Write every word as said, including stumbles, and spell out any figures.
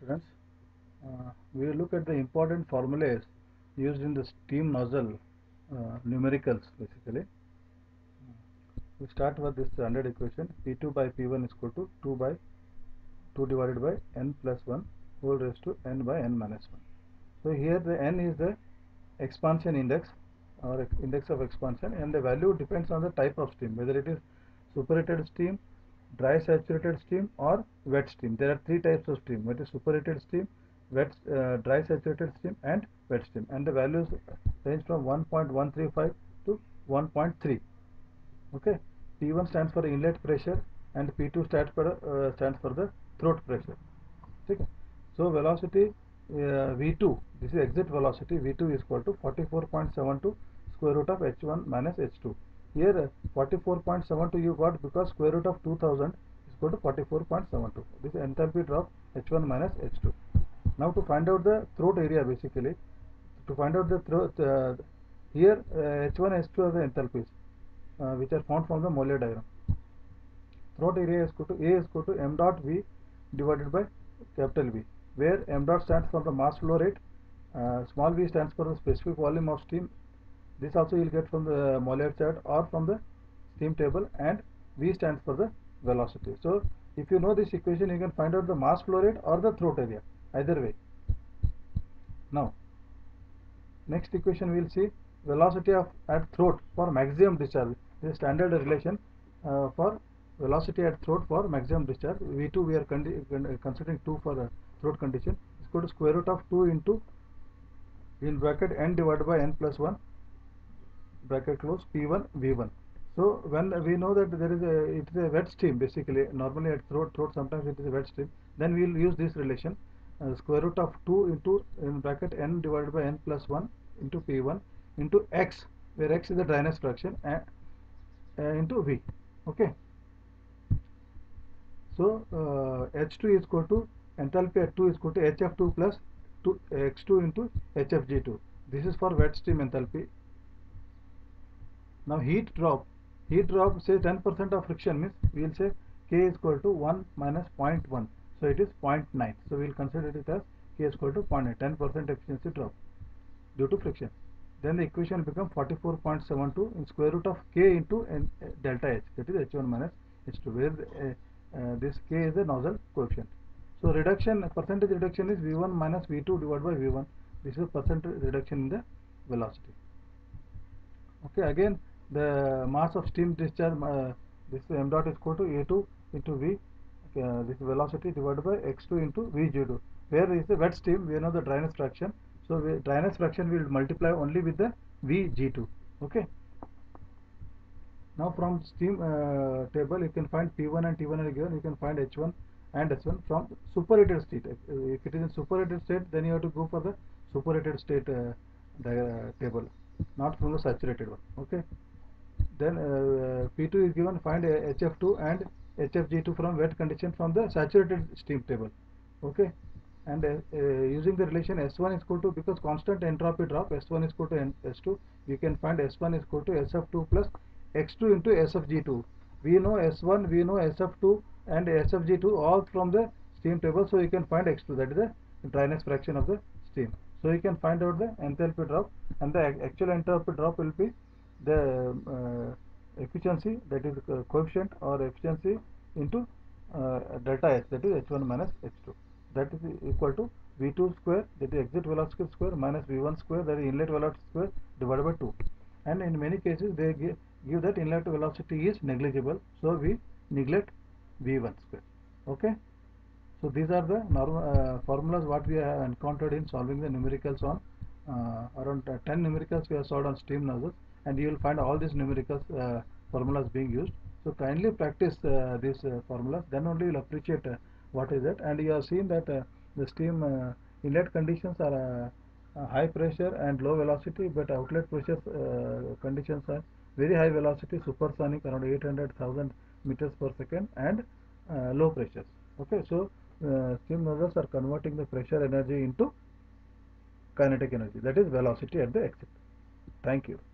students. Uh, we will look at the important formulas used in the steam nozzle uh, numericals basically. We start with this standard equation P two by P one is equal to two by two divided by n plus one whole raised to n by n minus one. So here the n is the expansion index or index of expansion, and the value depends on the type of steam, whether it is superheated steam, dry saturated steam or wet steam. There are three types of steam, that is superheated steam, wet uh, dry saturated steam and wet steam, and the values range from one point one three five to one point three. Okay, P one stands for inlet pressure and P two stands for uh, stands for the throat pressure. Okay, so velocity uh, V two, this is exit velocity, V two is equal to forty-four point seven two square root of H one minus H two. Here uh, forty-four point seven two you got because square root of two thousand is equal to forty-four point seven two. This is enthalpy drop H one minus H two. Now to find out the throat area, basically to find out the throat, uh, here uh, H one H two are the enthalpies uh, which are found from the Molar diagram. Throat area is equal to A is equal to m dot V divided by capital V, where m dot stands for the mass flow rate, uh, small v stands for the specific volume of steam. This also you will get from the Molar chart or from the steam table, and V stands for the velocity. So if you know this equation, you can find out the mass flow rate or the throat area, either way. Now next equation we will see velocity of at throat for maximum discharge. This is standard relation uh, for velocity at throat for maximum discharge. V two we are considering two for uh, throat condition is equal to square root of two into in bracket n divided by n plus one bracket close P one V one. So when we know that there is a it is a wet steam, basically normally at throat throat sometimes it is a wet steam, then we will use this relation uh, square root of two into in bracket n divided by n plus one into P one into x, where x is the dryness fraction, uh, uh, into V. Okay, so uh, H two is equal to enthalpy at two is equal to H F two plus two, x two into H F G two. This is for wet steam enthalpy. Now heat drop, heat drop say ten percent of friction means we will say K is equal to one minus zero point one, so it is zero point nine. So we will consider it as K is equal to zero point nine, ten percent efficiency drop due to friction. Then the equation becomes forty-four point seven two in square root of K into n, uh, delta H, that is H one minus H two, where uh, uh, this K is the nozzle coefficient. So reduction, percentage reduction is V one minus V two divided by V one. This is percentage reduction in the velocity. Okay, again the mass of steam discharge, uh, this m dot is equal to A two into V, uh, this velocity divided by x two into V G two. Where is the wet steam, we know the dryness fraction, so we, dryness fraction will multiply only with the V G two. Okay, now from steam uh, table you can find P one and T one are given, you can find H one and S one from superheated state. If it is in superheated state, then you have to go for the superheated state uh, table, not from the saturated one. Okay, then uh, P two is given, find H F two and H F G two from wet condition from the saturated steam table. Okay, and uh, uh, using the relation S one is equal to, because constant entropy drop, S one is equal to N, S two, we can find S one is equal to S F two plus X two into S F G two. We know S one, we know S F two and S F G two all from the steam table, so you can find X two, that is the dryness fraction of the steam. So you can find out the enthalpy drop, and the actual enthalpy drop will be the uh, efficiency, that is uh, coefficient or efficiency into uh, delta H, that is H one minus H two, that is equal to V two square, that is exit velocity square, minus V one square, that is inlet velocity square, divided by two. And in many cases they give, give that inlet velocity is negligible, so we neglect V one square. Okay, so these are the normal uh, formulas what we have encountered in solving the numericals on uh, around uh, ten numericals we have solved on steam nozzles, and you will find all these numericals uh, formulas being used. So kindly practice uh, these uh, formulas, then only you will appreciate uh, what is it. And you have seen that uh, the steam uh, inlet conditions are uh, uh, high pressure and low velocity, but outlet pressure uh, conditions are very high velocity, supersonic, around eight hundred thousand meters per second, and uh, low pressures. Okay, so uh, steam nozzles are converting the pressure energy into kinetic energy, that is velocity at the exit. Thank you.